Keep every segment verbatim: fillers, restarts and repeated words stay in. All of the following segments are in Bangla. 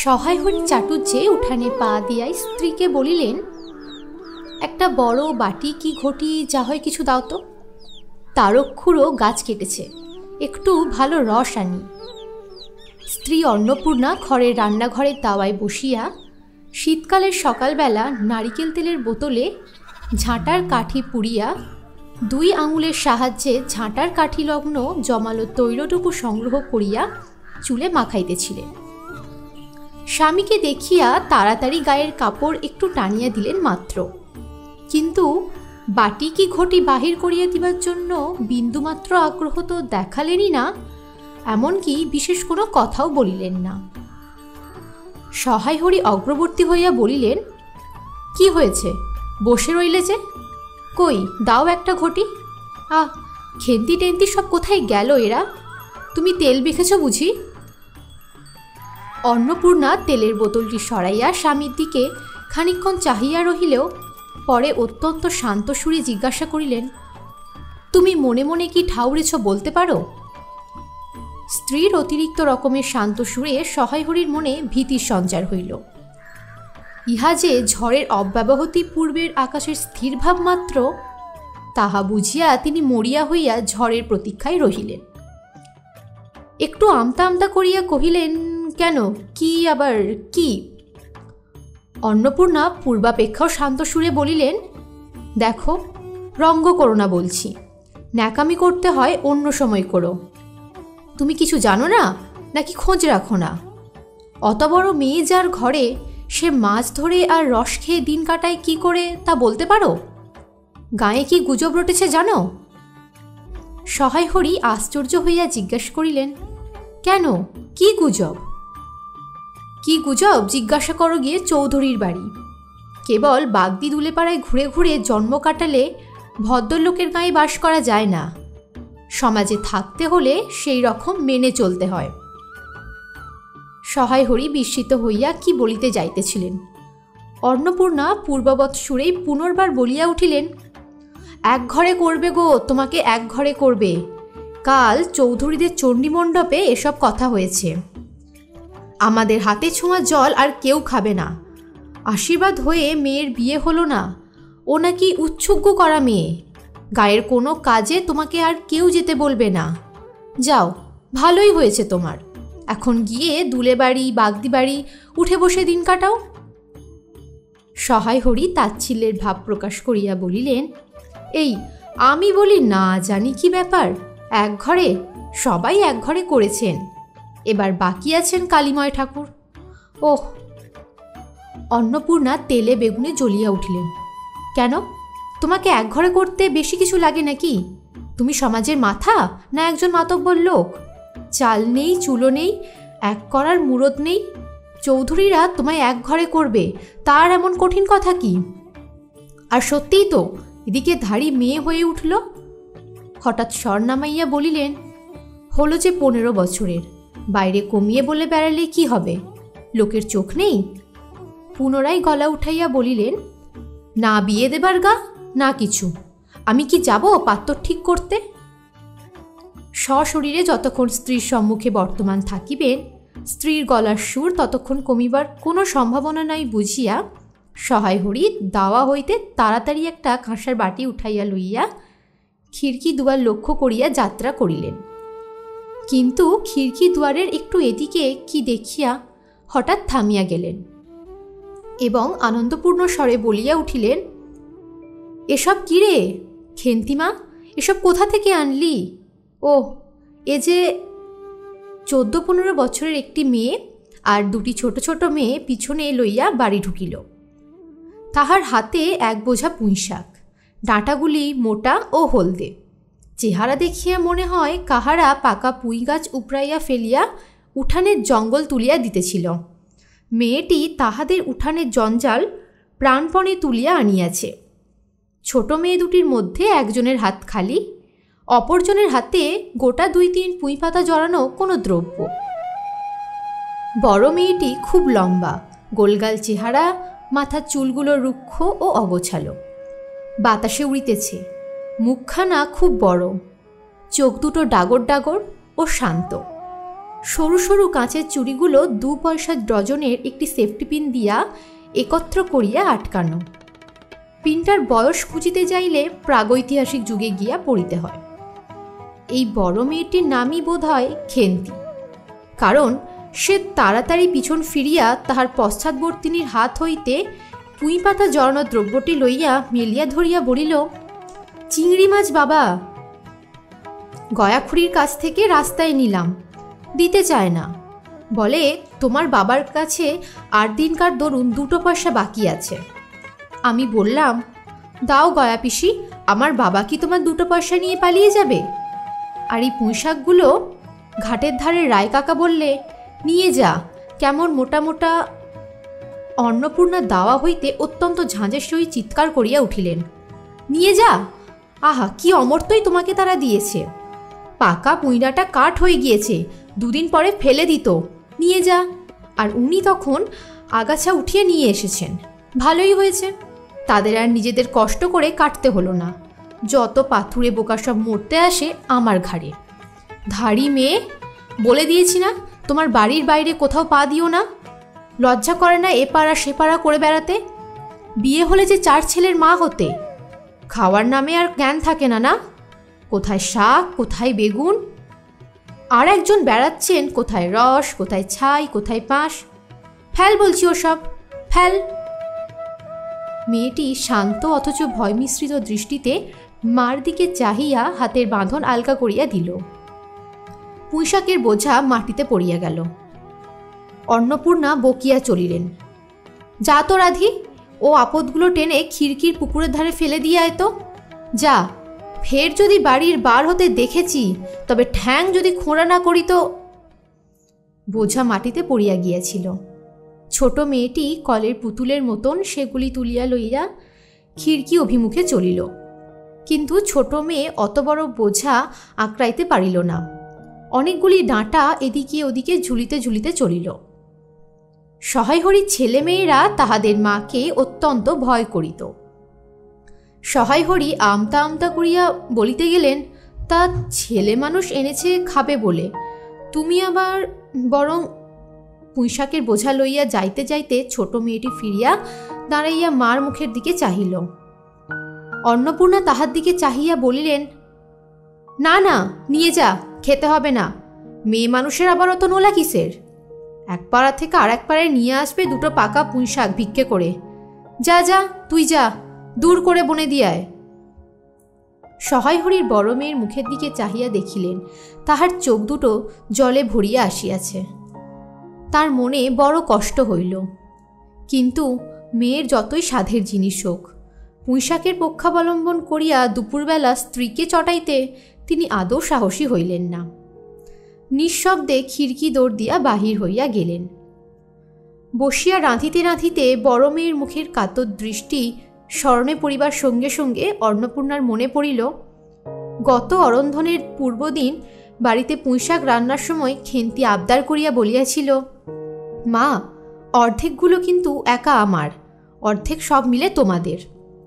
সহায় হরি চাটুজ্জে উঠানে পা দিয়াই স্ত্রীকে বলিলেন, একটা বড় বাটি কি ঘটি যা হয় কিছু দাও তো। তারক্ষুরও গাছ কেটেছে, একটু ভালো রস আনি। স্ত্রী অন্নপূর্ণা ঘরের রান্নাঘরের দাওয়ায় বসিয়া শীতকালের সকালবেলা নারিকেল তেলের বোতলে ঝাঁটার কাঠি পুড়িয়া দুই আঙুলের সাহায্যে ঝাঁটার কাঠি লগ্ন জমালো তৈলটুকু সংগ্রহ করিয়া চুলে মাখাইতেছিলেন। স্বামীকে দেখিয়া তাড়াতাড়ি গায়ের কাপড় একটু টানিয়া দিলেন মাত্র, কিন্তু বাটি কি ঘটি বাহির করিয়া দিবার জন্য বিন্দুমাত্র আগ্রহ তো দেখালেনই না, এমনকি বিশেষ কোনো কথাও বলিলেন না। সহায় হরি অগ্রবর্তী হইয়া বলিলেন, কি হয়েছে, বসে রইলে যে? কই দাও একটা ঘটি। আহ, খেন্তি টেন্তি সব কোথায় গেল এরা? তুমি তেল মেখেছ বুঝি? অন্নপূর্ণা তেলের বোতলটি সরাইয়া স্বামীর দিকে খানিকক্ষণ চাহিয়া রহিলেও পরে অত্যন্ত শান্ত সুরে জিজ্ঞাসা করিলেন, তুমি মনে মনে কি ঠাউরেছ বলতে পারো? স্ত্রীর অতিরিক্ত রকমের শান্ত সুরে সহায় হরির মনে ভীতির সঞ্চার হইল। ইহা যে ঝড়ের অব্যবহতি পূর্বের আকাশের স্থির ভাব মাত্র, তাহা বুঝিয়া তিনি মরিয়া হইয়া ঝড়ের প্রতীক্ষায় রহিলেন। একটু আমতা আমতা করিয়া কহিলেন, কেন, কি আবার কি? অন্নপূর্ণা পূর্বাপেক্ষাও শান্ত সুরে বলিলেন, দেখো, রঙ্গ করো না বলছি, ন্যাকামি করতে হয় অন্য সময় করো। তুমি কিছু জানো না, নাকি খোঁজ রাখো না? অত বড় মেয়ে যার ঘরে, সে মাছ ধরে আর রস খেয়ে দিন কাটায় কি করে তা বলতে পারো? গায়ে কি গুজব রটেছে জানো? সহায় হরি আশ্চর্য হইয়া জিজ্ঞাসা করিলেন, কেন, কি গুজব? কি গুজব জিজ্ঞাসা করো গিয়ে চৌধুরীর বাড়ি। কেবল বাগদি দুলেপাড়ায় ঘুরে ঘুরে জন্ম কাটালে ভদ্রলোকের গায়ে বাস করা যায় না, সমাজে থাকতে হলে সেই রকম মেনে চলতে হয়। সহায় হরি বিস্মিত হইয়া কি বলিতে যাইতেছিলেন, অন্নপূর্ণা পূর্ববৎ সুরেই পুনর্বার বলিয়া উঠিলেন, এক ঘরে করবে গো, তোমাকে এক ঘরে করবে। কাল চৌধুরীদের চণ্ডীমণ্ডপে এসব কথা হয়েছে। আমাদের হাতে ছোঁয়া জল আর কেউ খাবে না। আশীর্বাদ হয়ে মেয়ের বিয়ে হলো না, ও নাকি উৎসুগ্য করা মেয়ে। গায়ের কোনো কাজে তোমাকে আর কেউ যেতে বলবে না। যাও, ভালোই হয়েছে তোমার, এখন গিয়ে দুলে বাড়ি বাগদি বাড়ি উঠে বসে দিন কাটাও। সহায় হরি তাচ্ছিল্যের ভাব প্রকাশ করিয়া বলিলেন, এই আমি বলি না জানি কি ব্যাপার, এক ঘরে সবাই এক ঘরে করেছেন, এবার বাকি আছেন কালীময় ঠাকুর। ওহ! অন্নপূর্ণা তেলে বেগুনে জ্বলিয়া উঠিলেন, কেন, তোমাকে এক ঘরে করতে বেশি কিছু লাগে নাকি? তুমি সমাজের মাথা না একজন মাতব্বর লোক? চাল নেই, চুলো নেই, এক করার মুরদ নেই, চৌধুরীরা তোমায় এক ঘরে করবে, তার এমন কঠিন কথা কি? আর সত্যিই তো এদিকে ধাড়ি মেয়ে হয়ে উঠল। হঠাৎ স্বর নামাইয়া বলিলেন, হলো যে পনেরো বছরের, বাইরে কমিয়ে বলে বেড়ালে কি হবে, লোকের চোখ নেই? পুনরায় গলা উঠাইয়া বলিলেন, না বিয়ে দেবার গা না কিছু, আমি কি যাব পাত্র ঠিক করতে? সশরীরে যতক্ষণ স্ত্রীর সম্মুখে বর্তমান থাকিবেন, স্ত্রীর গলার সুর ততক্ষণ কমিবার কোনো সম্ভাবনা নাই বুঝিয়া সহায় হরি দাওয়া হইতে তাড়াতাড়ি একটা কাঁসার বাটি উঠাইয়া লইয়া খিড়কি দুয়ার লক্ষ্য করিয়া যাত্রা করিলেন। কিন্তু খিড়কি দুয়ারের একটু এদিকে কি দেখিয়া হঠাৎ থামিয়া গেলেন এবং আনন্দপূর্ণ স্বরে বলিয়া উঠিলেন, এসব কি রে খেন্তিমা, এসব কোথা থেকে আনলি? ও, এ যে চোদ্দ পনেরো বছরের একটি মেয়ে আর দুটি ছোট ছোট মেয়ে পিছনে লইয়া বাড়ি ঢুকিল। তাহার হাতে এক বোঝা পুঁই শাক, ডাঁটাগুলি মোটা ও হলদে। চেহারা দেখিয়া মনে হয় কাহারা পাকা পুঁই গাছ উপড়াইয়া ফেলিয়া উঠানের জঙ্গল তুলিয়া দিতেছিল। মেয়েটি তাহাদের উঠানের জঞ্জাল প্রাণপণে তুলিয়া আনিয়াছে। ছোট মেয়ে দুটির মধ্যে একজনের হাত খালি, অপরজনের হাতে গোটা দুই তিন পুঁই পাতা জড়ানো কোনো দ্রব্য। বড় মেয়েটি খুব লম্বা, গোলগাল চেহারা, মাথার চুলগুলো রুক্ষ ও অগোছালো, বাতাসে উড়িতেছে। মুখখানা খুব বড়, চোখ দুটো ডাগর ডাগর ও শান্ত। সরু সরু কাঁচের চুড়িগুলো দু পয়সা ডজনের একটি সেফটি পিন দিয়া একত্র করিয়া আটকানো। পিনটার বয়স খুঁজিতে যাইলে প্রাগৈতিহাসিক যুগে গিয়া পড়িতে হয়। এই বড় মেয়েটির নামই বোধ হয় খেন্তি, কারণ সে তাড়াতাড়ি পিছন ফিরিয়া তাহার পশ্চাৎবর্তিনীর হাত হইতে পুঁই পাতা জড়ানো দ্রব্যটি লইয়া মেলিয়া ধরিয়া বলিল, চিংড়ি মাছ বাবা। গয়াখুড়ির কাছ থেকে রাস্তায় নিলাম, দিতে চায় না, বলে তোমার বাবার কাছে আট দিনকার দরুন দুটো পয়সা বাকি আছে। আমি বললাম, দাও গয়া পিসি, আমার বাবা কি তোমার দুটো পয়সা নিয়ে পালিয়ে যাবে? আর এই পুঁইশাকগুলো? ঘাটের ধারে রায় কাকা বললে, নিয়ে যা। কেমন মোটা মোটা। অন্নপূর্ণা দাওয়া হইতে অত্যন্ত ঝাঁঝের সহিত চিৎকার করিয়া উঠিলেন, নিয়ে যা? আহা, কি অমর্ত্যই তোমাকে তারা দিয়েছে। পাকা পুঁইড়াটা কাঠ হয়ে গিয়েছে, দুদিন পরে ফেলে দিত, নিয়ে যা। আর উনি তখন আগাছা উঠিয়ে নিয়ে এসেছেন। ভালোই হয়েছে, তাদের আর নিজেদের কষ্ট করে কাটতে হলো না। যত পাথুরে বোকা সব মরতে আসে আমার ঘাড়ে। ধাড়ি মেয়ে, বলে দিয়েছি না তোমার বাড়ির বাইরে কোথাও পা দিও না। লজ্জা করে না এ পাড়া সে পাড়া করে বেড়াতে? বিয়ে হলে যে চার ছেলের মা হতে, খাওয়ার নামে আর জ্ঞান থাকে না। না, কোথায় শাক, কোথায় বেগুন, আর একজন বেড়াচ্ছেন কোথায় রস, কোথায় ছাই, কোথায় পাঁশ। ফেল বলছি ওসব, ফেল। মেয়েটি শান্ত অথচ ভয় মিশ্রিত দৃষ্টিতে মার দিকে চাহিয়া হাতের বাঁধন আলগা করিয়া দিল। পুঁইশাকের বোঝা মাটিতে পড়িয়া গেল। অন্নপূর্ণা বকিয়া চলিলেন, যা তো রাধি, ও আপদগুলো টেনে খিড়কির পুকুরের ধারে ফেলে দিয়ে আয় তো, যা। ফের যদি বাড়ির বার হতে দেখেছি, তবে ঠ্যাং যদি খোঁড়া না করি তো। বোঝা মাটিতে পড়িয়া গিয়াছিল। ছোট মেয়েটি কলের পুতুলের মতন সেগুলি তুলিয়া লইয়া খিড়কি অভিমুখে চলিল, কিন্তু ছোট মেয়ে অত বড় বোঝা আঁকড়াইতে পারিল না। অনেকগুলি ডাঁটা এদিকে ওদিকে ঝুলিতে ঝুলিতে চলিল। সহায়হরির ছেলে মেয়েরা তাহাদের মাকে অত্যন্ত ভয় করিত। সহায়হরি আমতা আমতা করিয়া বলিতে গেলেন, তা ছেলে মানুষ এনেছে খাবে বলে, তুমি আবার বরং। পুঁইশাকের বোঝা লইয়া যাইতে যাইতে ছোট মেয়েটি ফিরিয়া দাঁড়াইয়া মার মুখের দিকে চাহিল। অন্নপূর্ণা তাহার দিকে চাহিয়া বলিলেন, না না, নিয়ে যা, খেতে হবে না। মেয়ে মানুষের আবার অত নোলা কিসের? এক পাড়া থেকে আর এক পাড়ায় নিয়ে আসবে দুটো পাকা পুঁইশাক ভিক্ষে করে। যা যা, তুই যা, দূর করে বনে দিয়ায়। সহায়হরির বড় মেয়ের মুখের দিকে চাহিয়া দেখিলেন তাহার চোখ দুটো জলে ভরিয়া আসিয়াছে। তার মনে বড় কষ্ট হইল, কিন্তু মেয়ের যতই সাধের জিনিস হোক, পুঁইশাকের পক্ষাবলম্বন করিয়া দুপুরবেলা স্ত্রীকে চটাইতে তিনি আদৌ সাহসী হইলেন না। নিঃশব্দে খিড়কি দৌড় দিয়া বাহির হইয়া গেলেন। বসিয়া রাঁধিতে রাঁধিতে বড় মেয়ের মুখের কাতর দৃষ্টি স্মরণে পড়িবার সঙ্গে সঙ্গে অন্নপূর্ণার মনে পড়িল, গত অরন্ধনের পূর্বদিন বাড়িতে পুঁইশাক রান্নার সময় খেন্তি আবদার করিয়া বলিয়াছিল, মা, অর্ধেকগুলো কিন্তু একা আমার, অর্ধেক সব মিলে তোমাদের।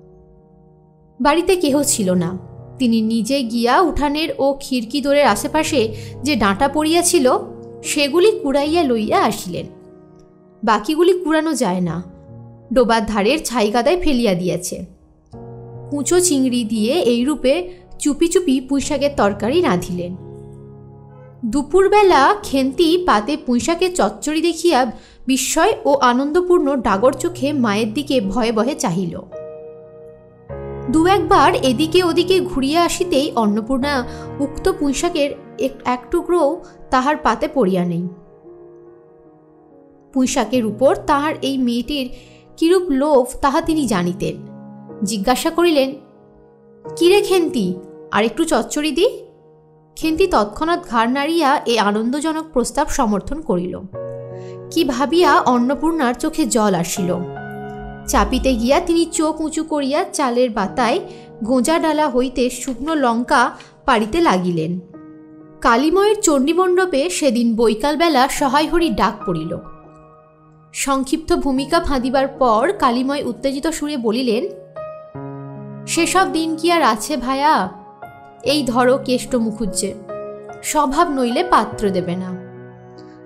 বাড়িতে কেহ ছিল না। তিনি নিজে গিয়া উঠানের ও খিড়কি দোরের আশেপাশে যে ডাঁটা পড়িয়াছিল সেগুলি কুড়াইয়া লইয়া আসিলেন। বাকিগুলি কুড়ানো যায় না, ডোবার ধারের ছাই গাদায় ফেলিয়া দিয়াছে। কুঁচো চিংড়ি দিয়ে এইরূপে চুপি চুপি পুঁইশাকের তরকারি রাঁধিলেন। দুপুরবেলা খেন্তি পাতে পুঁইশাকের চচ্চড়ি দেখিয়া বিস্ময় ও আনন্দপূর্ণ ডাগর চোখে মায়ের দিকে ভয়ে ভয়ে চাহিল। দু একবার এদিকে ওদিকে ঘুরিয়া আসিতেই অন্নপূর্ণা উক্ত পুঁইশাকের এক টুকরোও তাহার পাতে পড়িয়া নেই। পুঁইশাকের উপর তাহার এই মেয়েটির কিরূপ লোভ তাহা তিনি জানিতেন। জিজ্ঞাসা করিলেন, কিরে খেন্তি, আর একটু চচ্চড়ি দি? খেন্তি তৎক্ষণাৎ ঘাড় নাড়িয়া এই আনন্দজনক প্রস্তাব সমর্থন করিল। কি ভাবিয়া অন্নপূর্ণার চোখে জল আসিল। চাপিতে গিয়া তিনি চোখ উঁচু করিয়া চালের বাতায় গোঁজা ডালা হইতে শুকনো লঙ্কা পাড়িতে লাগিলেন। কালীময়ের চণ্ডীমণ্ডপে সেদিন বৈকালবেলা সহায়হরির ডাক পড়িল। সংক্ষিপ্ত ভূমিকা ফাঁদিবার পর কালীময় উত্তেজিত সুরে বলিলেন, সেসব দিন কি আর আছে ভায়া? এই ধরো কেষ্ট মুখুজ্জে, স্বভাব নইলে পাত্র দেবে না।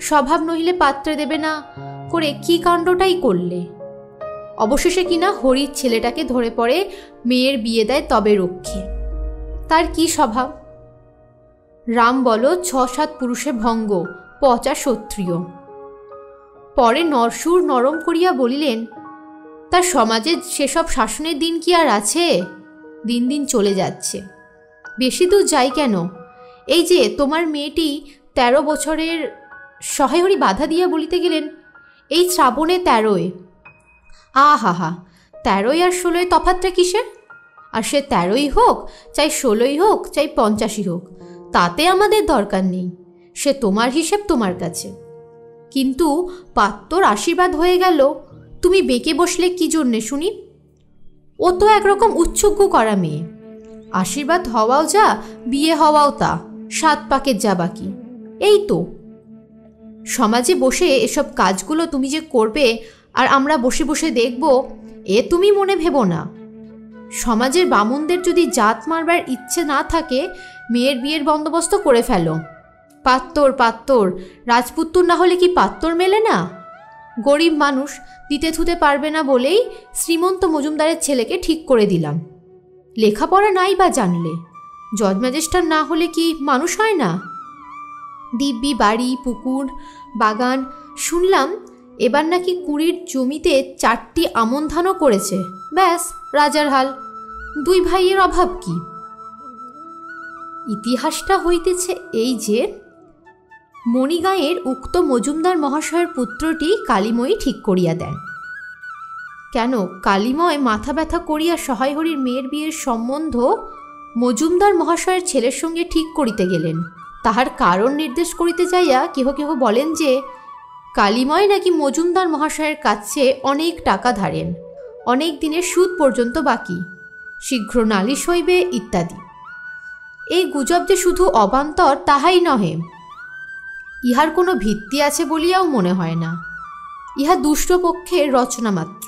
স্বভাব নহিলে পাত্রে দেবে না করে কি কাণ্ডটাই করলে। অবশেষে কিনা হরির ছেলেটাকে ধরে পড়ে মেয়ের বিয়ে দেয় তবে রক্ষে। তার কি স্বভাব? রাম বলো ছ সাত পুরুষে ভঙ্গ, পচা ক্ষত্রিয়। পরে নরসুর নরম করিয়া বলিলেন, তার সমাজে সেসব শাসনের দিন কি আর আছে? দিন দিন চলে যাচ্ছে। বেশি দূর যাই কেন, এই যে তোমার মেয়েটি তেরো বছরের, সহায়হরি বাধা দিয়া বলিতে গেলেন, এই শ্রাবণে তেরোয়। আহা হা, তেরোই আর ষোলোয় তফাৎটা কিসের? আর সে তেরোই হোক, চাই ষোলোই হোক, চাই পঞ্চাশই হোক, তাতে আমাদের দরকার নেই। সে তোমার হিসেব তোমার কাছে। কিন্তু পাত্তর আশীর্বাদ হয়ে গেল, তুমি বেঁকে বসলে কি জন্যে শুনি? ও তো একরকম উচ্ছুগ্য করা মেয়ে। আশীর্বাদ হওয়াও যা, বিয়ে হওয়াও তা, সাত পাকের যা বাকি। এই তো সমাজে বসে এসব কাজগুলো তুমি যে করবে আর আমরা বসে বসে দেখব, এ তুমি মনে ভেবো না। সমাজের বামুনদের যদি জাত মারবার ইচ্ছে না থাকে, মেয়ের বিয়ের বন্দোবস্ত করে ফেলো। পাত্তর পাত্তর, রাজপুত্তর না হলে কি পাত্তর মেলে না? গরিব মানুষ, দিতে থুতে পারবে না বলেই শ্রীমন্ত মজুমদারের ছেলেকে ঠিক করে দিলাম। লেখাপড়া নাই বা জানলে, জজ ম্যাজিস্ট্রেট না হলে কি মানুষ হয় না? দিব্যি বাড়ি, পুকুর, বাগান, শুনলাম এবার নাকি কুড়ির জমিতে চারটি আমন ধানও করেছে। ব্যাস রাজার হাল। দুই ভাইয়ের অভাব কি? ইতিহাসটা হইতেছে এই যে, মণিগাঁয়ের উক্ত মজুমদার মহাশয়ের পুত্রটি কালীময়ী ঠিক করিয়া দেন। কেন কালীময় মাথা ব্যথা করিয়া সহায়হরির মেয়ের বিয়ের সম্বন্ধ মজুমদার মহাশয়ের ছেলের সঙ্গে ঠিক করিতে গেলেন, তাহার কারণ নির্দেশ করিতে যাইয়া কেহ কেহ বলেন যে কালীময় নাকি মজুমদার মহাশয়ের কাছে অনেক টাকা ধারেন, অনেক দিনের সুদ পর্যন্ত বাকি, শীঘ্র নালিশ হইবে ইত্যাদি। এই গুজব যে শুধু অবান্তর তাহাই নহে, ইহার কোনো ভিত্তি আছে বলিয়াও মনে হয় না। ইহা দুষ্টপক্ষের রচনা মাত্র।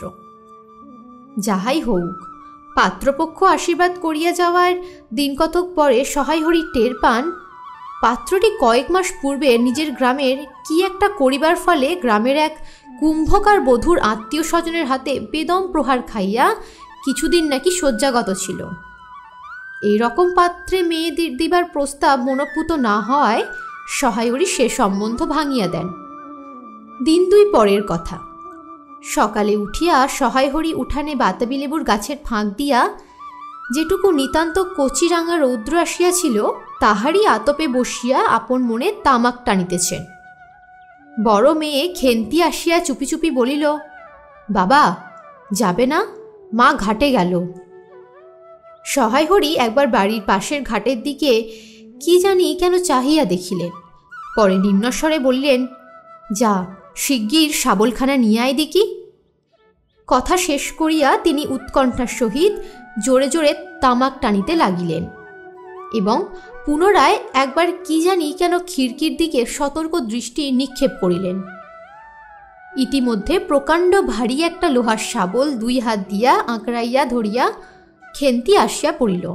যাহাই হোক, পাত্রপক্ষ আশীর্বাদ করিয়া যাওয়ার দিনকতক পরে সহায়হরি টের পান, পাত্রটি কয়েক মাস পূর্বে নিজের গ্রামের কি একটা করিবার ফলে গ্রামের এক কুম্ভকার বধূর আত্মীয় স্বজনের হাতে বেদম প্রহার খাইয়া কিছুদিন নাকি শয্যাগত ছিল। এই রকম পাত্রে মেয়ে দিবার প্রস্তাব মনোপুত না হওয়ায় সহায়হরি সে সম্বন্ধ ভাঙিয়া দেন। দিন দুই পরের কথা, সকালে উঠিয়া সহায়হরি উঠানে বাতাবি লেবুর গাছের ফাঁক দিয়া যেটুকু নিতান্ত কচিরাঙা রৌদ্র আসিয়াছিল, তাহারই আতপে বসিয়া আপন মনে তামাক টানিতেছেন। বড় মেয়ে খেন্তি আসিয়া চুপি চুপি বলিল, বাবা যাবে না? মা ঘাটে গেল। সহায়হরি একবার বাড়ির পাশের ঘাটের দিকে কি জানি কেন চাহিয়া দেখিলেন, পরে নিম্নস্বরে বললেন, যা শিগগির শাবলখানা নিয়ে আয় দেখি। কথা শেষ করিয়া তিনি উৎকণ্ঠার সহিত জোরে জোরে তামাক টানিতে লাগিলেন এবং পুনরায় একবার কি জানি কেন খিড়কির দিকে সতর্ক দৃষ্টি নিক্ষেপ করিলেন। ইতিমধ্যে প্রকাণ্ড ভারী একটা লোহার শাবল দুই হাত দিয়া আঁকড়াইয়া ধরিয়া খেন্তি আসিয়া পড়িল।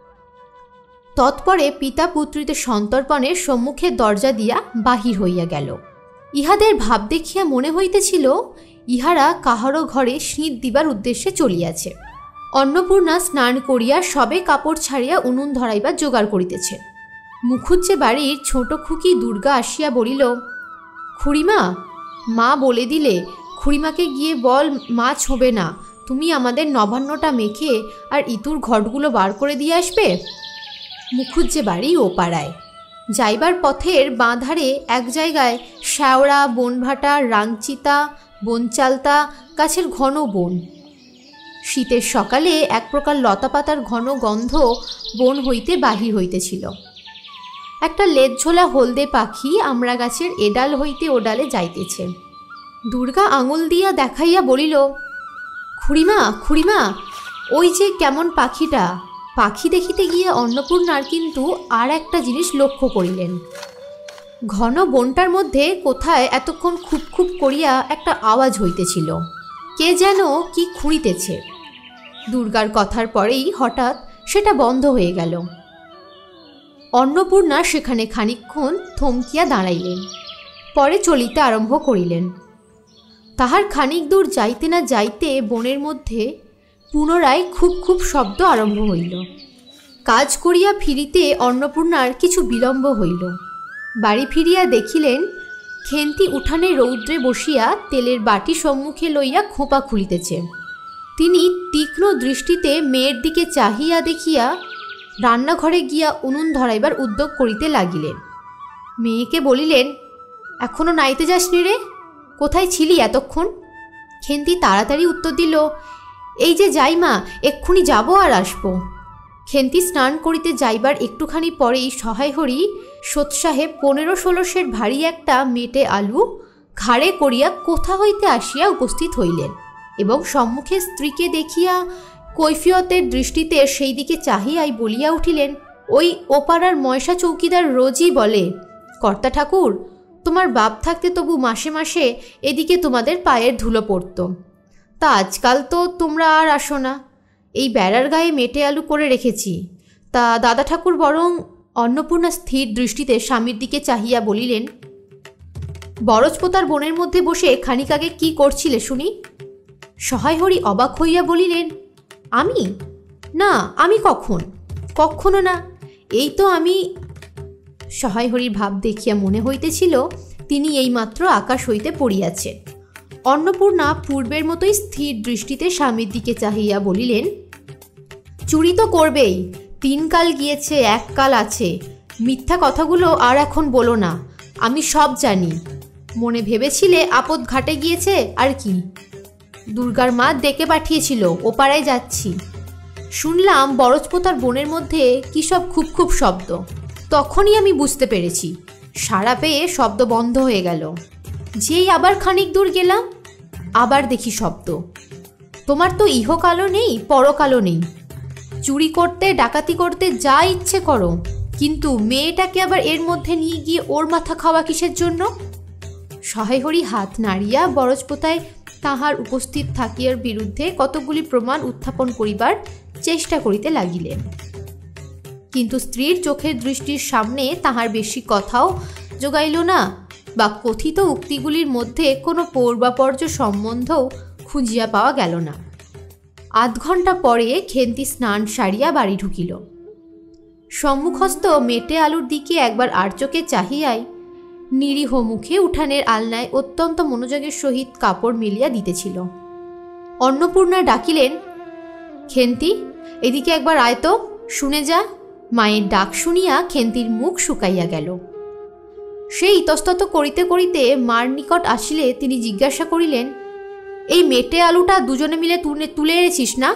তৎপরে পিতা পুত্রীতে সন্তর্পণের সম্মুখে দরজা দিয়া বাহির হইয়া গেল। ইহাদের ভাব দেখিয়া মনে হইতেছিল ইহারা কাহারও ঘরে শীত দিবার উদ্দেশ্যে চলিয়াছে। অন্নপূর্ণা স্নান করিয়া সবে কাপড় ছাড়িয়া উনুন ধরাইবার জোগাড় করিতেছে। মুখুজ্জে বাড়ির ছোট খুকি দুর্গা আসিয়া বলিল, খুড়িমা, মা বলে দিলে খুড়িমাকে গিয়ে বল মা ছোঁবে না, তুমি আমাদের নবান্নটা মেখে আর ইতুর ঘটগুলো বার করে দিয়ে আসবে। মুখুজ্জে বাড়ি ও পাড়ায়। যাইবার পথের বাঁ ধারে এক জায়গায় শ্যাওড়া, বনভাটা, রাংচিতা, বনচালতা গাছের ঘন বন। শীতের সকালে এক প্রকার লতাপাতার ঘন গন্ধ বন হইতে বাহির হইতেছিল। একটা লেজঝোলা হলদে পাখি আমড়া গাছের এডাল হইতে ওডালে যাইতেছে। দুর্গা আঙুল দিয়া দেখাইয়া বলিল, খুড়িমা খুড়িমা, ওই যে কেমন পাখিটা। পাখি দেখিতে গিয়ে অন্নপূর্ণার কিন্তু আর একটা জিনিস লক্ষ্য করিলেন। ঘন বনটার মধ্যে কোথায় এতক্ষণ খুব খুব করিয়া একটা আওয়াজ হইতেছিল, কে যেন কি খুঁড়িতেছে। দুর্গার কথার পরেই হঠাৎ সেটা বন্ধ হয়ে গেল। অন্নপূর্ণা সেখানে খানিকক্ষণ থমকিয়া দাঁড়াইলেন, পরে চলিতে আরম্ভ করিলেন। তাহার খানিক দূর যাইতে না যাইতে বনের মধ্যে পুনরায় খুব খুব শব্দ আরম্ভ হইল। কাজ করিয়া ফিরিতে অন্নপূর্ণার কিছু বিলম্ব হইল। বাড়ি ফিরিয়া দেখিলেন খেন্তি উঠানে রৌদ্রে বসিয়া তেলের বাটি সম্মুখে লইয়া খোঁপা খুলিতেছে। তিনি তীক্ষ্ণ দৃষ্টিতে মেয়ের দিকে চাহিয়া দেখিয়া রান্নাঘরে গিয়া উনুন ধরাইবার উদ্যোগ করিতে লাগিলেন। মেয়েকে বলিলেন, এখনো নাইতে যাসনি রে? কোথায় ছিলি এতক্ষণ? খেন্তি তাড়াতাড়ি উত্তর দিল, এই যে যাই মা, এক্ষুনি যাব আর আসবো। খেন্তি স্নান করিতে যাইবার একটুখানি পরেই সহায় হরি সোৎ সাহেব পনেরো ষোলো সের ভারী একটা মেটে আলু ঘাড়ে করিয়া কোথা হইতে আসিয়া উপস্থিত হইলেন এবং সম্মুখে স্ত্রীকে দেখিয়া কৈফিয়তের দৃষ্টিতে সেই দিকে চাহিয়াই বলিয়া উঠিলেন, ওই ওপাড়ার ময়সা চৌকিদার রোজই বলে, কর্তা ঠাকুর, তোমার বাপ থাকতে তবু মাসে মাসে এদিকে তোমাদের পায়ের ধুলো পড়ত, তা আজকাল তো তোমরা আর আসো না। এই বেড়ার গায়ে মেটে আলু করে রেখেছি, তা দাদা ঠাকুর বরং। অন্নপূর্ণা স্থির দৃষ্টিতে স্বামীর দিকে চাহিয়া বলিলেন, বরজপোতার বনের মধ্যে বসে খানিক আগে কি করছিলে শুনি? সহায় হরি অবাক হইয়া বলিলেন, আমি? না, আমি কখন? কখনো না। এই তো আমি। সহায় হরির ভাব দেখিয়া মনে হইতেছিল তিনি এইমাত্র আকাশ হইতে পড়িয়াছেন। অন্নপূর্ণা পূর্বের মতোই স্থির দৃষ্টিতে স্বামীর দিকে চাহিয়া বলিলেন, চুরি তো করবেই, তিন কাল গিয়েছে, এক কাল আছে, মিথ্যা কথাগুলো আর এখন বলো না, আমি সব জানি। মনে ভেবেছিলে আপদ ঘাটে গিয়েছে, আর কি? দুর্গার মা ডেকে পাঠিয়েছিল, ওপাড়ায় যাচ্ছি। শুনলাম বরজপোতার বনের মধ্যে কি সব খুব খুব শব্দ। তখনই আমি বুঝতে পেরেছি, সাড়া পেয়ে শব্দ বন্ধ হয়ে গেল। যেই আবার খানিক দূর গেলাম, আবার দেখি শব্দ। তোমার তো ইহকালও নেই, পরকালও নেই, চুরি করতে ডাকাতি করতে যা ইচ্ছে করো, কিন্তু মেয়েটাকে আবার এর মধ্যে নিয়ে গিয়ে ওর মাথা খাওয়া কিসের জন্য? সহায় হরি হাত নাড়িয়া বরজপোতায় তাহার উপস্থিত থাকিয়ার বিরুদ্ধে কতগুলি প্রমাণ উত্থাপন করিবার চেষ্টা করিতে লাগিলেন, কিন্তু স্ত্রীর চোখের দৃষ্টির সামনে তাহার বেশি কথাও জোগাইল না, বা কথিত উক্তিগুলির মধ্যে কোনো পূর্বাপর্য সম্বন্ধও খুঁজিয়া পাওয়া গেল না। আধ ঘণ্টা পরে খেন্তি স্নান সারিয়া বাড়ি ঢুকিল। সম্মুখস্থ মেটে আলুর দিকে একবার আর চোখে চাহিয়াই নিরীহ মুখে উঠানের আলনায় অত্যন্ত মনোযোগের সহিত কাপড় মেলিয়া দিতেছিল। অন্নপূর্ণা ডাকিলেন, খেন্তি, এদিকে একবার আয় তো, শুনে যা। মায়ের ডাক শুনিয়া খেন্তির মুখ শুকাইয়া গেল। সে ইতস্তত করিতে করিতে মার নিকট আসিলে তিনি জিজ্ঞাসা করিলেন, এই মেটে আলুটা দুজনে মিলে তুলে তুলে এনেছিস না?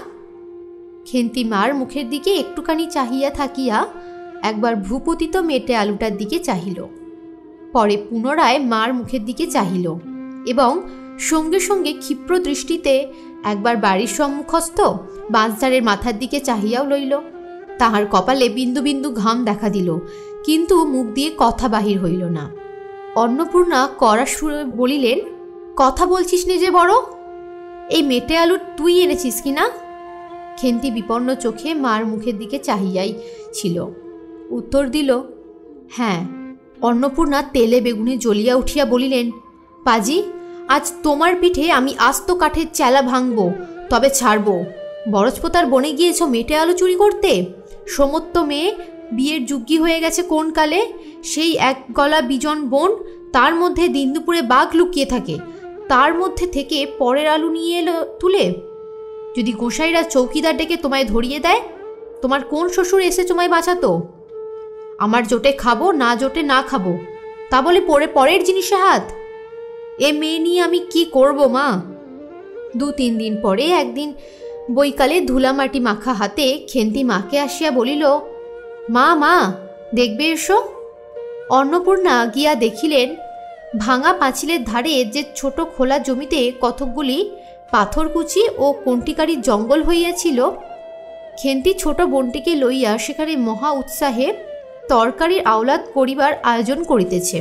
খেন্তি মার মুখের দিকে একটুখানি চাহিয়া থাকিয়া একবার ভূপতিত মেটে আলুটার দিকে চাহিল, পরে পুনরায় মার মুখের দিকে চাহিল এবং সঙ্গে সঙ্গে ক্ষিপ্র দৃষ্টিতে একবার বাড়ির সম্মুখস্থ বাঁশঝাড়ের মাথার দিকে চাহিয়াও লইল। তাহার কপালে বিন্দু বিন্দু ঘাম দেখা দিল, কিন্তু মুখ দিয়ে কথা বাহির হইল না। অন্নপূর্ণা কড়া সুরে বলিলেন, কথা বলছিস নে যে বড়, এই মেটে আলু তুই এনেছিস কি না? খেন্তি বিপন্ন চোখে মার মুখের দিকে চাহিয়াই ছিল, উত্তর দিল, হ্যাঁ। অন্নপূর্ণা তেলে বেগুনে জ্বলিয়া উঠিয়া বলিলেন, পাজি, আজ তোমার পিঠে আমি আস্ত কাঠের চেলা ভাঙব, তবে ছাড়ব। বরজপোতার বনে গিয়েছ মেটে আলু চুরি করতে? সমত্ত মেয়ে, বিয়ের যুগ্গি হয়ে গেছে কোন কালে, সেই এক গলা বিজন বন, তার মধ্যে দিন দুপুরে বাঘ লুকিয়ে থাকে, তার মধ্যে থেকে পরের আলু নিয়ে এলো তুলে। যদি গোসাইরা চৌকিদার ডেকে তোমায় ধরিয়ে দেয়, তোমার কোন শ্বশুর এসে তোমায় বাঁচাতো? আমার জোটে খাবো, না জোটে না খাবো, তা বলে পরে পরের জিনিসে হাত? এ মেয়ে নিয়ে আমি কি করব মা? দু তিন দিন পরে একদিন বৈকালে ধুলামাটি মাখা হাতে খেন্তি মাকে আসিয়া বলিল, মা মা দেখবে এসো। অন্নপূর্ণা গিয়া দেখিলেন ভাঙা পাঁচিলের ধারে যে ছোট খোলা জমিতে কতকগুলি পাথরকুচি ও কণ্টিকারির জঙ্গল হইয়াছিল, খেন্তি ছোট বোনটিকে লইয়া সেখানে মহা উৎসাহে তরকারির আওলাদ করিবার আয়োজন করিতেছে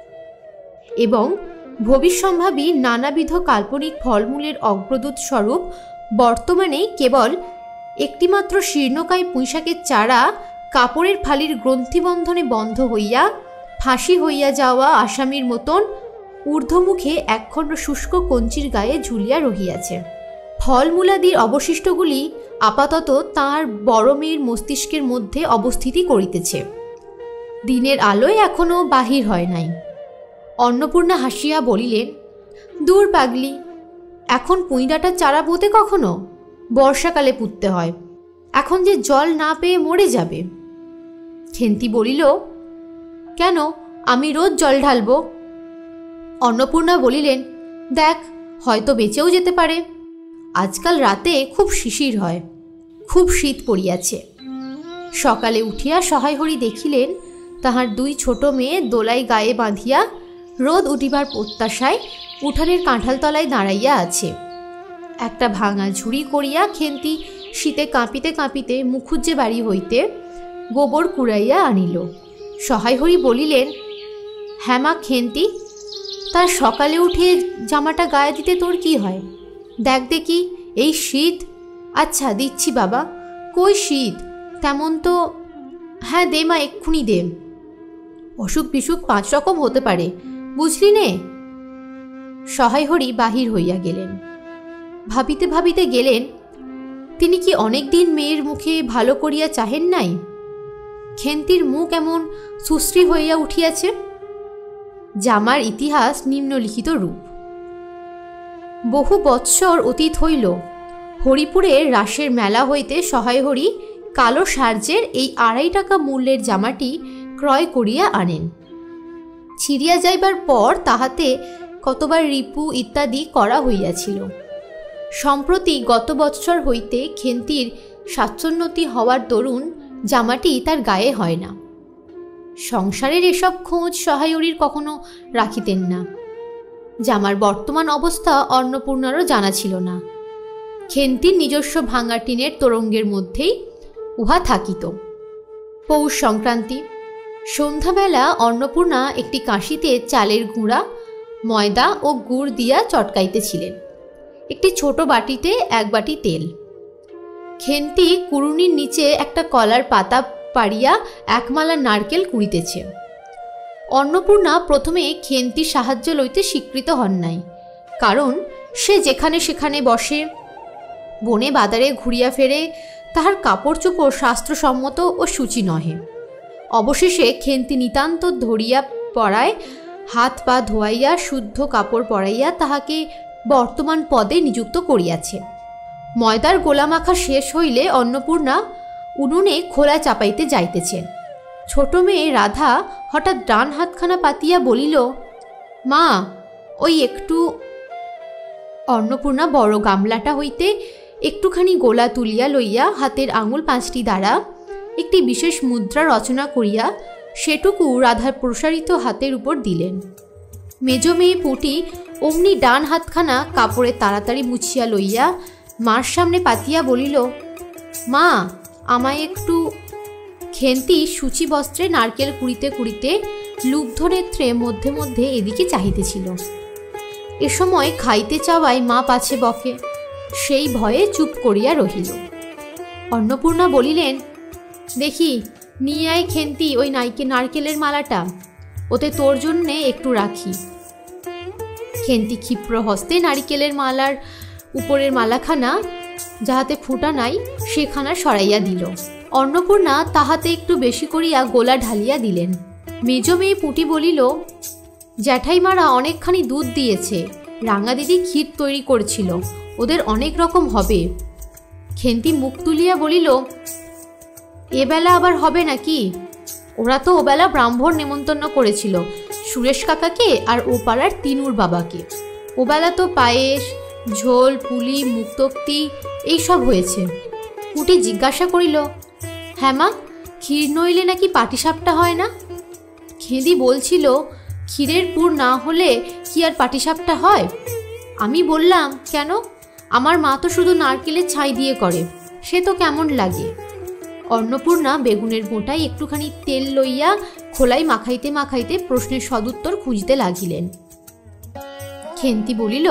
এবং ভবিষ্যম্ভাবী নানাবিধ কাল্পনিক ফলমূলের অগ্রদূত স্বরূপ বর্তমানে কেবল একটিমাত্র শীর্ণকায় পুঁইশাকের চারা কাপড়ের ফালির গ্রন্থিবন্ধনে বন্ধ হইয়া ফাঁসি হইয়া যাওয়া আসামির মতন ঊর্ধ্বমুখে একখণ্ড শুষ্ক কঞ্চির গায়ে ঝুলিয়া রহিয়াছে। ফলমূলাদির অবশিষ্টগুলি আপাতত তাঁর বড় মেয়ের মস্তিষ্কের মধ্যে অবস্থিতি করিতেছে। দিনের আলোয় এখনো বাহির হয় নাই। অন্নপূর্ণা হাসিয়া বলিলেন, দূর পাগলি, এখন পুঁইডাটার চারা পোঁতে কখনো? বর্ষাকালে পুঁততে হয়, এখন যে জল না পেয়ে মরে যাবে। খেন্তি বলিল, কেন, আমি রোজ জল ঢালব। অন্নপূর্ণা বলিলেন, দেখ, হয়তো বেঁচেও যেতে পারে। আজকাল রাতে খুব শিশির হয়, খুব শীত পড়িয়াছে। সকালে উঠিয়া সহায়হরি দেখিলেন তাহার দুই ছোট মেয়ে দোলাই গায়ে বাঁধিয়া রোদ উঠিবার প্রত্যাশায় উঠানের কাঁঠালতলায় দাঁড়াইয়া আছে। একটা ভাঙা ঝুড়ি করিয়া খেন্তি শীতে কাঁপিতে কাঁপিতে মুখুজ্জে বাড়ি হইতে গোবর কুড়াইয়া আনিল। সহায়হরি বলিলেন, হ্যাঁ মা খেন্তি, তার সকালে উঠে জামাটা গায়ে দিতে তোর কি হয়? দেখ দেখি, এই শীত। আচ্ছা দিচ্ছি বাবা। কই শীত? তেমন তো। হ্যাঁ দে মা, এক্ষুনি দে। অসুখ বিসুখ পাঁচ রকম হতে পারে, বুঝলি নে। সহায়হরি বাহির হইয়া গেলেন। ভাবিতে ভাবিতে গেলেন, তিনি কি অনেক দিন মেয়ের মুখে ভালো করিয়া চাহেন নাই? খেন্তির মুখ এমন সুশ্রী হইয়া উঠিয়াছে। জামার ইতিহাস নিম্নলিখিত রূপ। বহু বৎসর অতীত হইল। হরিপুরের রাসের মেলা হইতে সহায়হরি কালো সার্জের এই আড়াই টাকা মূল্যের জামাটি ক্রয় করিয়া আনেন। ছিঁড়িয়া যাইবার পর তাহাতে কতবার রিপু ইত্যাদি করা হইয়াছিল। সম্প্রতি গত বৎসর হইতে খেন্তির স্বাচ্ছন্নতি হওয়ার দরুন জামাটি তার গায়ে হয় না। সংসারের এসব খোঁজ সহায়হরির কখনো রাখিতেন না। জামার বর্তমান অবস্থা অন্নপূর্ণারও জানা ছিল না। খেন্তির নিজস্ব ভাঙা টিনের তোরঙ্গের মধ্যেই উহা থাকিত। পৌষ সংক্রান্তি। সন্ধ্যাবেলা অন্নপূর্ণা একটি কাঁশিতে চালের গুঁড়া, ময়দা ও গুড় দিয়া চটকাইতেছিলেন। একটি ছোট বাটিতে এক বাটি তেল। খেন্তি কুড়ুনির নিচে একটা কলার পাতা পাড়িয়া একমালা নারকেল কুড়িতেছে। অন্নপূর্ণা প্রথমে খেন্তির সাহায্য লইতে স্বীকৃত হন নাই, কারণ সে যেখানে সেখানে বসে, বনে বাদারে ঘুরিয়া ফেরে, তাহার কাপড় চোপড় শাস্ত্রসম্মত ও সূচি নহে। অবশেষে খেন্তি নিতান্ত ধরিয়া পড়ায় হাত পা ধোয়াইয়া শুদ্ধ কাপড় পরাইয়া তাহাকে বর্তমান পদে নিযুক্ত করিয়াছে। ময়দার গোলা মাখা শেষ হইলে অন্নপূর্ণা উনুনে খোলা চাপাইতে যাইতেছেন। ছোট মেয়ে রাধা হঠাৎ ডান হাতখানা পাতিয়া বলিল, মা, ওই একটু। অন্নপূর্ণা বড় গামলাটা হইতে একটুখানি গোলা তুলিয়া লইয়া হাতের আঙুল পাঁচটি দ্বারা একটি বিশেষ মুদ্রা রচনা করিয়া সেটুকু রাধার প্রসারিত হাতের উপর দিলেন। মেজ মেয়ে পুটি অমনি ডান হাতখানা কাপড়ে তাড়াতাড়ি মুছিয়া লইয়া মার সামনে পাতিয়া বলিল, মা, আমায় একটু। খেন্তি সূচি বস্ত্রে নারকেল কুড়িতে কুড়িতে লুব্ধ নেত্রে মধ্যে মধ্যে এদিকে চাহিতেছিল। এ সময় খাইতে চাওয়ায় মা পাছে বকে, সেই ভয়ে চুপ করিয়া রহিল। অন্নপূর্ণা বলিলেন, দেখি নিয়ে আয় খেন্তি ওই নাইকে নারকেলের মালাটা, ওতে তোর জন্যে একটু রাখি। খেন্তি ক্ষিপ্র হস্তে নারিকেলের মালার উপরের মালাখানা যাহাতে ফুটা নাই সেখানা সরাইয়া দিল। অন্নপূর্ণা তাহাতে একটু বেশি করিয়া গোলা ঢালিয়া দিলেন। মেজ মেয়ে পুটি বলিল, জ্যাঠাইমারা অনেকখানি দুধ দিয়েছে, রাঙা দিদি ক্ষীর তৈরি করছিল, ওদের অনেক রকম হবে। খেন্তি মুখ তুলিয়া বলিল, এবেলা আবার হবে নাকি? ওরা তো ওবেলা ব্রাহ্মণ নেমন্তন্ন করেছিল, সুরেশ কাকাকে আর ও পাড়ার তিনুর বাবাকে। ওবেলা তো পায়েস, ঝোল, পুলি, মুক্তোক্তি এইসব হয়েছে। পুটি জিজ্ঞাসা করিল, হ্যাঁ মা, ক্ষীর নইলে নাকি পাটিসাপটা হয় না? খেদি বলছিল, ক্ষীরের পুর না হলে কি আর পাটিসাপটা হয়? আমি বললাম, কেন, আমার মা তো শুধু নারকেলের ছাই দিয়ে করে, সে তো কেমন লাগে। অন্নপূর্ণা বেগুনের বোঁটায় একটুখানি তেল লইয়া খোলাই মাখাইতে মাখাইতে প্রশ্নের সদুত্তর খুঁজতে লাগিলেন। খেন্তি বলিল,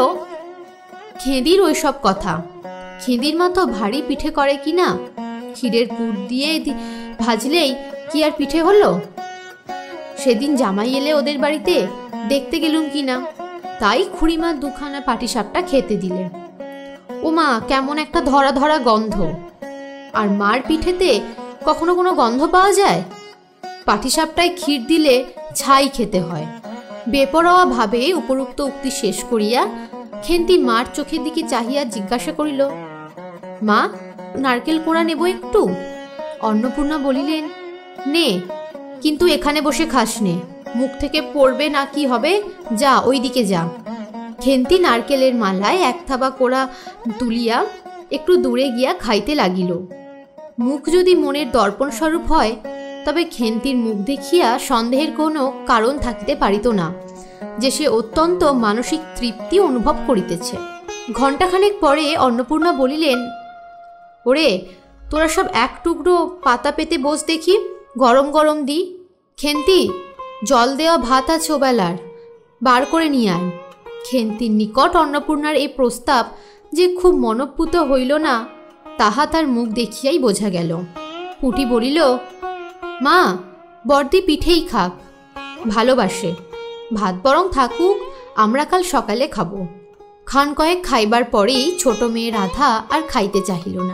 খেদির ওইসব কথা, খেদির মা তো ভারী পিঠে করে কি না, ক্ষীরের পুর দিয়ে ভাজলেই কি আর পিঠে হলো? সেদিন জামাই এলে ওদের বাড়িতে, দেখতে গেলুম কি না, তাই খুড়িমা দুখানা পাটিসাপটা খেতে দিলেন। ওমা, কেমন একটা ধরা ধরা গন্ধ! আর মার পিঠেতে কখনো কোনো গন্ধ পাওয়া যায়? পাটিসাপটায় ক্ষীর দিলে ছাই খেতে হয়। বেপরোয়া ভাবে উপরোক্ত উক্তি শেষ করিয়া খেন্তি মার চোখের দিকে চাহিয়া জিজ্ঞাসা করিল, মা, নারকেল কোড়া নেব একটু? অন্নপূর্ণা বলিলেন, নে, কিন্তু এখানে বসে খাস নে, মুখ থেকে পড়বে না কি হবে, যা ওই দিকে যা। খেন্তি নারকেলের মালায় এক থাবা কোড়া তুলিয়া একটু দূরে গিয়া খাইতে লাগিল। মুখ যদি মনের দর্পণ স্বরূপ হয়, তবে খেন্তির মুখ দেখিয়া সন্দেহের কোনো কারণ থাকিতে পারিত না যে সে অত্যন্ত মানসিক তৃপ্তি অনুভব করিতেছে। ঘণ্টাখানেক পরে অন্নপূর্ণা বলিলেন, ওরে, তোরা সব এক টুকরো পাতা পেতে বস দেখি, গরম গরম দি। খেন্তি, জল দেওয়া ভাত আছে ওবেলার, বার করে নিয়ে আয়। খেন্তির নিকট অন্নপূর্ণার এই প্রস্তাব যে খুব মনোপুত হইল না, তাহা তার মুখ দেখিয়াই বোঝা গেল। পুঁটি বলিল, মা, বর্দি পিঠেই খাক, ভালোবাসে, ভাত বরং থাকুক, আমরা কাল সকালে খাব। খান কয়েক খাইবার পরেই ছোট মেয়ে রাধা আর খাইতে চাহিল না।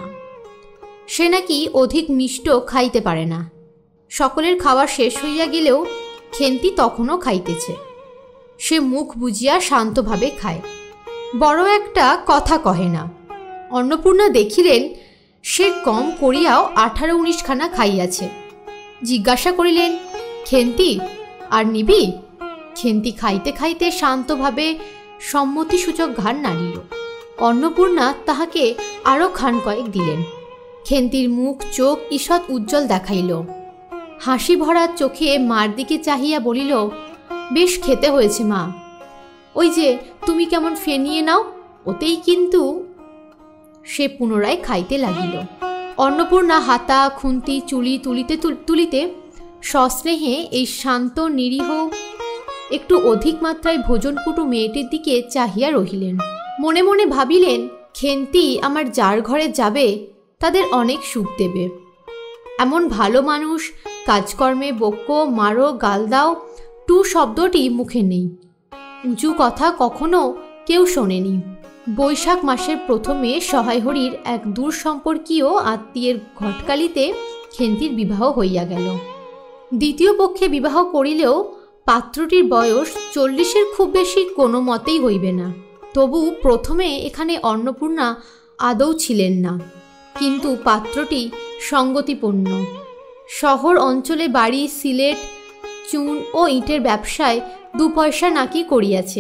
সে নাকি অধিক মিষ্ট খাইতে পারে না। সকলের খাওয়া শেষ হইয়া গেলেও খেন্তি তখনও খাইতেছে। সে মুখ বুজিয়া শান্তভাবে খায়, বড় একটা কথা কহে না। অন্নপূর্ণা দেখিলেন সে কম করিয়াও আঠারো উনিশখানা খাইয়াছে। জিজ্ঞাসা করিলেন, খেন্তি, আর নিবি? খেন্তি খাইতে খাইতে শান্তভাবে সম্মতিসূচক ঘাড় নাড়িল। অন্নপূর্ণা তাহাকে আরও খান কয়েক দিলেন। খেন্তির মুখ চোখ ঈষৎ উজ্জ্বল দেখাইল। হাসি ভরা চোখে মার দিকে চাহিয়া বলিল, বেশ খেতে হয়েছে মা, ওই যে তুমি কেমন ফেনিয়ে নাও, ওতেই কিন্তু। সে পুনরায় খাইতে লাগিল। অন্নপূর্ণা হাতা খুন্তি চুলি তুলিতে তুলিতে সস্নেহে এই শান্ত নিরীহ একটু অধিক মাত্রায় ভোজনপুটু মেয়েটির দিকে চাহিয়া রহিলেন। মনে মনে ভাবিলেন, খেন্তি আমার যার ঘরে যাবে তাদের অনেক সুখ দেবে। এমন ভালো মানুষ কাজকর্মে বক্য মারো গাল দাও টু শব্দটি মুখে নেই। উঁচু কথা কখনো কেউ শোনেনি। বৈশাখ মাসের প্রথমে সহায়হরির এক দূর সম্পর্কীয় আত্মীয়ের ঘটকালিতে খেন্তির বিবাহ হইয়া গেল। দ্বিতীয় পক্ষে বিবাহ করিলেও পাত্রটির বয়স চল্লিশের খুব বেশি কোনো মতেই হইবে না। তবু প্রথমে এখানে অন্নপূর্ণা আদৌ ছিলেন না, কিন্তু পাত্রটি সঙ্গতিপূর্ণ। শহর অঞ্চলে বাড়ি, সিলেট, চুন ও ইটের ব্যবসায় দু পয়সা নাকি করিয়াছে।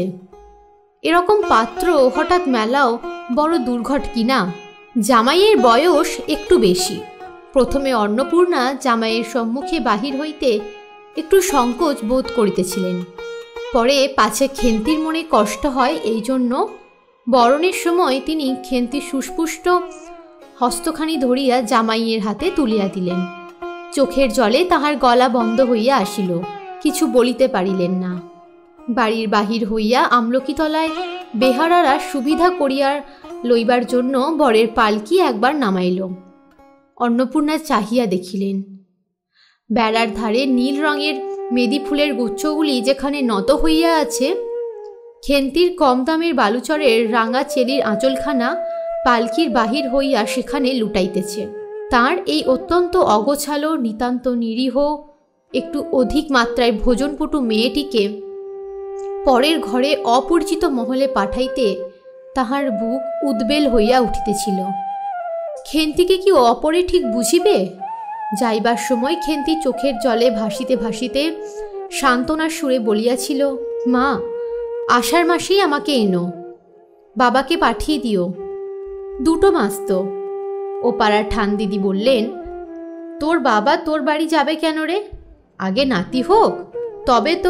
এরকম পাত্র হঠাৎ মেলাও বড় দুর্ঘট কিনা। জামাইয়ের বয়স একটু বেশি। প্রথমে অন্নপূর্ণা জামাইয়ের সম্মুখে বাহির হইতে একটু সংকোচ বোধ করিতেছিলেন। পরে পাছে খেন্তির মনে কষ্ট হয়, এই জন্য বরণের সময় তিনি খেন্তির সুস্পুষ্ট হস্তখানি ধরিয়া জামাইয়ের হাতে তুলিয়া দিলেন। চোখের জলে তাহার গলা বন্ধ হইয়া আসিল, কিছু বলিতে পারিলেন না। বাড়ির বাহির হইয়া আমলকিতলায় বেহারারা সুবিধা করিয়া লইবার জন্য বরের পালকি একবার নামাইল। অন্নপূর্ণা চাহিয়া দেখিলেন, বেড়ার ধারে নীল রঙের মেদি ফুলের গুচ্ছগুলি যেখানে নত হইয়া আছে, খেন্তির কম দামের বালুচরের রাঙা চেলির আঁচলখানা পালকির বাহির হইয়া সেখানে লুটাইতেছে। তার এই অত্যন্ত অগোছালো, নিতান্ত নিরীহ, একটু অধিক মাত্রায় ভোজনপটু মেয়েটিকে পরের ঘরে অপরিচিত মহলে পাঠাইতে তাহার বুক উদ্বেল হইয়া উঠিতেছিল। খেন্তিকে কি অপরে ঠিক বুঝিবে? যাইবার সময় খেন্তি চোখের জলে ভাসিতে ভাসিতে সান্ত্বনার সুরে বলিয়াছিল, মা, আষাঢ় মাসেই আমাকে এনো, বাবাকে পাঠিয়ে দিও, দুটো মাস তো। ও পাড়ার ঠান দিদি বললেন, তোর বাবা তোর বাড়ি যাবে কেন রে? আগে নাতি হোক, তবে তো।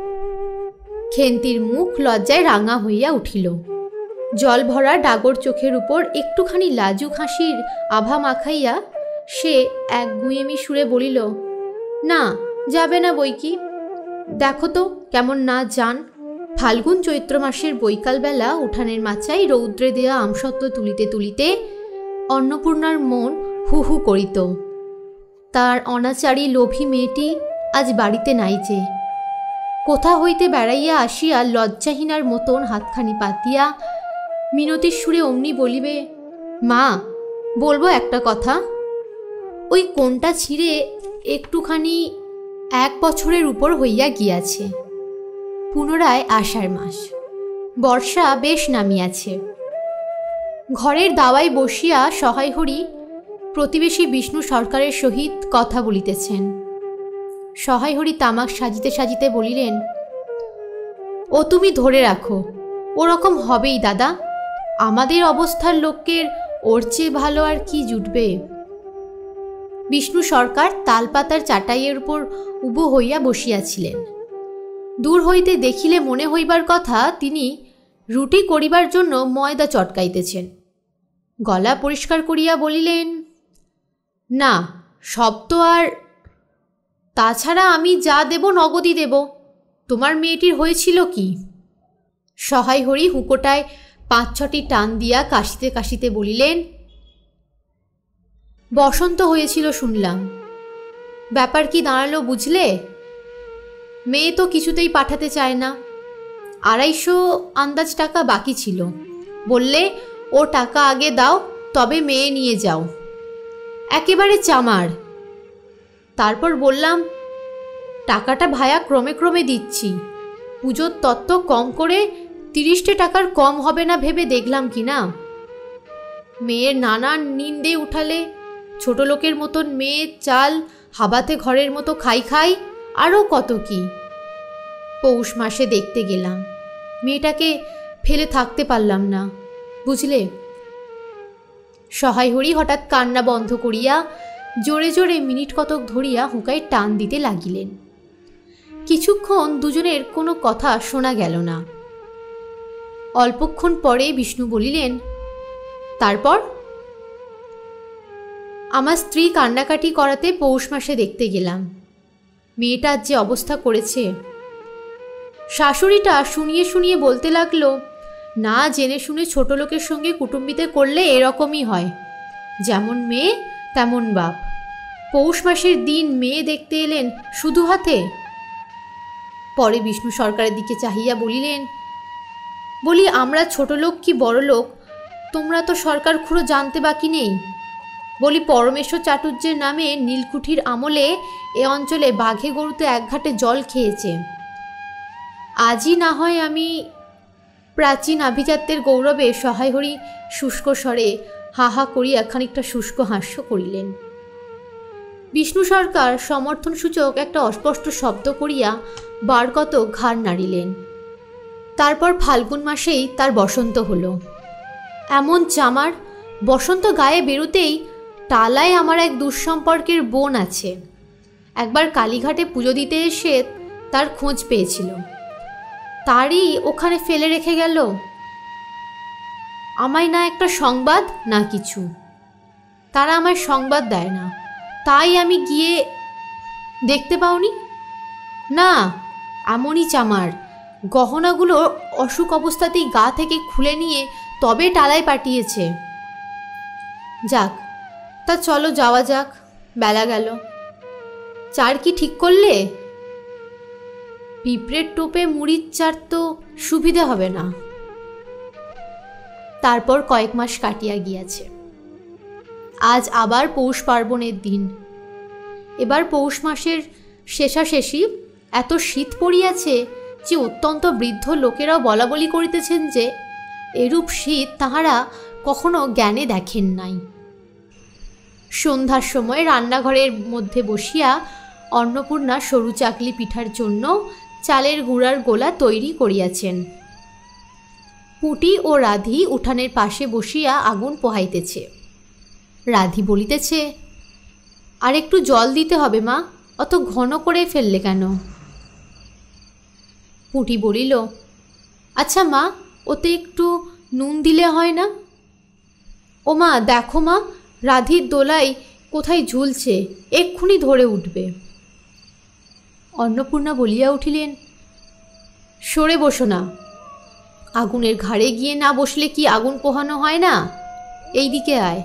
খেন্তির মুখ লজ্জায় রাঙা হইয়া উঠিল। জল ভরা ডাগর চোখের উপর একটুখানি লাজুক হাসির আভা মাখাইয়া সে এক গুঁয়েমি সুরে বলিল, না, যাবে না বই কি। দেখো তো কেমন না যান। ফাল্গুন চৈত্র মাসের বৈকালবেলা উঠানের মাচায় রৌদ্রে দেয়া আমসত্ত্ব তুলিতে তুলিতে অন্নপূর্ণার মন হু হু করিত। তার অনাচারী লোভী মেয়েটি আজ বাড়িতে নাই যে। কোথা হইতে বেড়াইয়া আসিয়া লজ্জাহীনার মতন হাতখানি পাতিয়া মিনতির সুরে অমনি বলিবে, মা বলবো একটা কথা। ওই কোনটা ছিঁড়ে একটুখানি এক বছরের উপর হইয়া গিয়াছে। পুনরায় আষাঢ় মাস, বর্ষা বেশ নামিয়াছে। ঘরের দাওয়ায় বসিয়া সহায় হরি প্রতিবেশী বিষ্ণু সরকারের সহিত কথা বলিতেছেন। সহায় হরি তামাক সাজিতে সাজিতে বলিলেন, ও তুমি ধরে রাখো, ওরকম হবেই দাদা। আমাদের অবস্থার লোকের ওর চেয়ে ভালো আর কি জুটবে। বিষ্ণু সরকার তালপাতার চাটাইয়ের উপর উবু হইয়া বসিয়াছিলেন। দূর হইতে দেখিলে মনে হইবার কথা তিনি রুটি করিবার জন্য ময়দা চটকাইতেছেন। গলা পরিষ্কার করিয়া বলিলেন, না সব তো আর, তাছাড়া আমি যা দেব নগদই দেব। তোমার মেয়েটির হয়েছিল কি? সহায় হরি হুঁকোটায় পাঁচ ছটি টান দিয়া কাশিতে কাশিতে বলিলেন, বসন্ত হয়েছিল শুনলাম। ব্যাপার কি দাঁড়ালো বুঝলে? মেয়ে তো কিছুতেই পাঠাতে চায় না। আড়াইশো আন্দাজ টাকা বাকি ছিল। বললে ও টাকা আগে দাও, তবে মেয়ে নিয়ে যাও। একেবারে চামার। তারপর বললাম, টাকাটা ভায়া ক্রমে ক্রমে দিচ্ছি। পুজোর তত্ত্ব কম করে তিরিশটা টাকার কম হবে না ভেবে দেখলাম কি না। মেয়ের নানান নিন্দে উঠালে, ছোট লোকের মতন মেয়ের চাল হাবাতে ঘরের মতো খাই খাই, আরও কত কি। পৌষ মাসে দেখতে গেলাম, মেয়েটাকে ফেলে থাকতে পারলাম না, বুঝলে। সহায় হরি হঠাৎ কান্না বন্ধ করিয়া জোরে জোরে মিনিট কতক ধরিয়া হুঁকায় টান দিতে লাগিলেন। কিছুক্ষণ দুজনের কোনো কথা শোনা গেল না। অল্পক্ষণ পরে বিষ্ণু বলিলেন, তারপর? আমার স্ত্রী কান্নাকাটি করাতে পৌষ মাসে দেখতে গেলাম। মেয়েটার যে অবস্থা করেছে। শাশুড়িটা শুনিয়ে শুনিয়ে বলতে লাগলো, না জেনে শুনে ছোট লোকের সঙ্গে কুটুম্বিতে করলে এরকমই হয়, যেমন মেয়ে তেমন বাপ। পৌষ মাসের দিন মেয়ে দেখতে এলেন শুধু হাতে। পরে বিষ্ণু সরকারের দিকে চাহিয়া বলিলেন, বলি আমরা ছোট লোক কি বড় লোক, তোমরা তো সরকার খুঁড়ো জানতে বাকি নেই। বলি পরমেশ্বর চাটুর্যের নামে নীলকুঠির আমলে এ অঞ্চলে বাঘে গরুতে এক ঘাটে জল খেয়েছে। আজই না হয় আমি প্রাচীন আভিজাত্যের গৌরবে সহায় হরি শুষ্ক স্বরে হা হা করিয়া খানিকটা শুষ্ক হাস্য করিলেন। বিষ্ণু সরকার সমর্থনসূচক একটা অস্পষ্ট শব্দ করিয়া বারকত ঘাড় নাড়িলেন। তারপর ফাল্গুন মাসেই তার বসন্ত হলো। এমন চামার, বসন্ত গায়ে বেরোতেই টালায় আমার এক দুঃসম্পর্কের বোন আছে। একবার কালীঘাটে পুজো দিতে এসে তার খোঁজ পেয়েছিল, তারই ওখানে ফেলে রেখে গেল। আমায় না একটা সংবাদ না কিছু, তারা আমায় সংবাদ দেয় না। তাই আমি গিয়ে, দেখতে পাওনি? না, এমনই চামার, গহনাগুলো অসুখ অবস্থাতেই গা থেকে খুলে নিয়ে তবে টালায় পাঠিয়েছে। যাক, তা চলো যাওয়া যাক, বেলা গেল। চার কি ঠিক করলে? পিঁপড়ের টোপে মুড়ির চার তো সুবিধে হবে না। তারপর কয়েক মাস কাটিয়া গিয়াছে। আজ আবার পৌষ পার্বণের দিন। এবার পৌষ মাসের শেষাশেষি এত শীত পড়িয়াছে যে অত্যন্ত বৃদ্ধ লোকেরাও বলা বলি করিতেছেন যে এরূপ শীত তাহারা কখনো জ্ঞানে দেখেন নাই। সন্ধ্যার সময় রান্নাঘরের মধ্যে বসিয়া অন্নপূর্ণা সরু চাকলি পিঠার জন্য চালের গুঁড়ার গোলা তৈরি করিয়াছেন। পুটি ও রাধি উঠানের পাশে বসিয়া আগুন পোহাইতেছে। রাধি বলিতেছে, আর একটু জল দিতে হবে মা, অত ঘন করে ফেললে কেন? পুটি বলিল, আচ্ছা মা, ওতে একটু নুন দিলে হয় না? ও মা, দেখো মা, রাধির দোলাই কোথায় ঝুলছে, এক্ষুনি ধরে উঠবে। অন্নপূর্ণা বলিয়া উঠিলেন, সরে বসো না। আগুনের ঘাড়ে গিয়ে না বসলে কি আগুন পোহানো হয় না? এই দিকে আয়।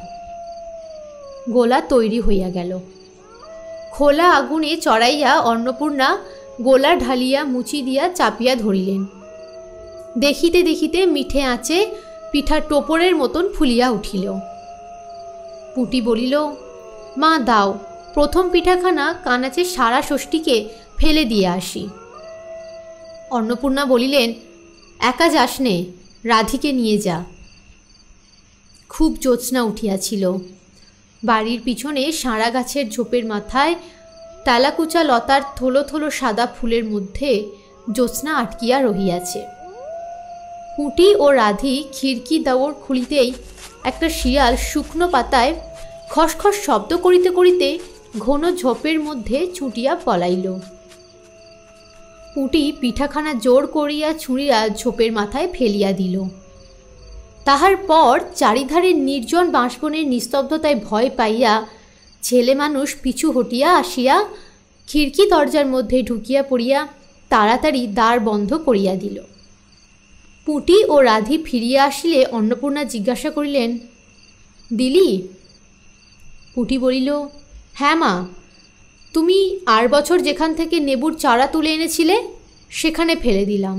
গোলা তৈরি হইয়া গেল। খোলা আগুনে চড়াইয়া অন্নপূর্ণা গোলা ঢালিয়া মুচি দিয়া চাপিয়া ধরিলেন। দেখিতে দেখিতে মিঠে আঁচে পিঠা টোপরের মতন ফুলিয়া উঠিল। পুঁটি বলিল, মা দাও, প্রথম পিঠাখানা কানাচে সারা ষষ্ঠীকে ফেলে দিয়ে আসি। অন্নপূর্ণা বলিলেন, একা যাস নে, রাধিকে নিয়ে যা। খুব জ্যোৎস্না উঠিয়াছিল। বাড়ির পিছনে সাঁড়া গাছের ঝোপের মাথায় টালাকুচা লতার থলো থলো সাদা ফুলের মধ্যে জ্যোৎস্না আটকিয়া রহিয়াছে। পুঁটি ও রাধি খিড়কি দেওয়ার খুলিতেই একটা শিয়াল শুকনো পাতায় খসখস শব্দ করিতে করিতে ঘন ঝোপের মধ্যে ছুটিয়া পলাইল। পুঁটি পিঠাখানা জোর করিয়া ছুঁড়িয়া ঝোপের মাথায় ফেলিয়া দিল। তাহার পর চারিধারে নির্জন বাঁশবনের নিস্তব্ধতায় ভয় পাইয়া ছেলে মানুষ পিছু হটিয়া আসিয়া খিড়কি দরজার মধ্যে ঢুকিয়া পড়িয়া তাড়াতাড়ি দ্বার বন্ধ করিয়া দিল। পুঁটি ও রাধি ফিরিয়া আসিলে অন্নপূর্ণা জিজ্ঞাসা করিলেন, দিলি? পুঁটি বলিল, হ্যাঁ মা, তুমি আর বছর যেখান থেকে নেবুর চারা তুলে এনেছিলে সেখানে ফেলে দিলাম।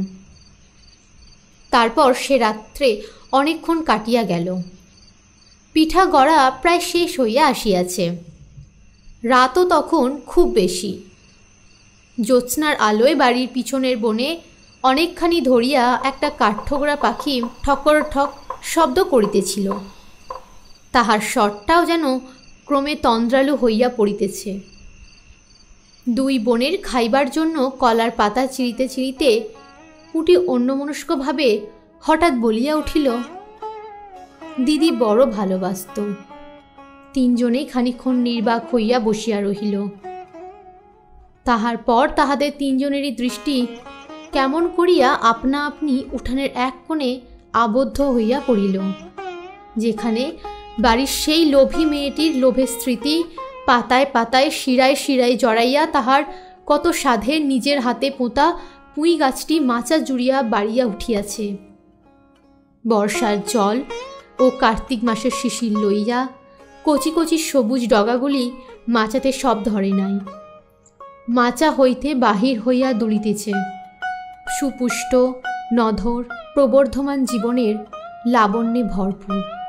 তারপর সে রাত্রে অনেকক্ষণ কাটিয়া গেল। পিঠা গড়া প্রায় শেষ হইয়া আসিয়াছে। রাতও তখন খুব বেশি। জ্যোৎস্নার আলোয় বাড়ির পিছনের বনে অনেকখানি ধরিয়া একটা কাঠঠোকরা পাখি ঠকর ঠক শব্দ করিতেছিল। তাহার স্বরটাও যেন ক্রমে তন্দ্রালু হইয়া পড়িতেছে। দুই বোনের খাইবার জন্য কলার পাতা চিরিতে চিরিতে পুঁটি অন্যমনস্কভাবে হঠাৎ বলিয়া উঠিল, দিদি বড় ভালোবাসত। তিনজনেই খানিক্ষণ নির্বাক হইয়া বসিয়া রহিল। তাহার পর তাহাদের তিনজনেরই দৃষ্টি কেমন করিয়া আপনা আপনি উঠানের এক কোণে আবদ্ধ হইয়া পড়িল, যেখানে বাড়ির সেই লোভী মেয়েটির লোভের স্মৃতি পাতায় পাতায় শিরায় শিরায় জড়াইয়া তাহার কত সাধের নিজের হাতে পোঁতা পুঁই গাছটি মাচা জুড়িয়া বাড়িয়া উঠিয়াছে। বর্ষার জল ও কার্তিক মাসের শিশির লইয়া কচি কচি সবুজ ডগাগুলি মাচাতে সব ধরে নাই। মাচা হইতে বাহির হইয়া দুলিতেছে সুপুষ্ট নধর প্রবর্ধমান জীবনের লাবণ্যে ভরপুর।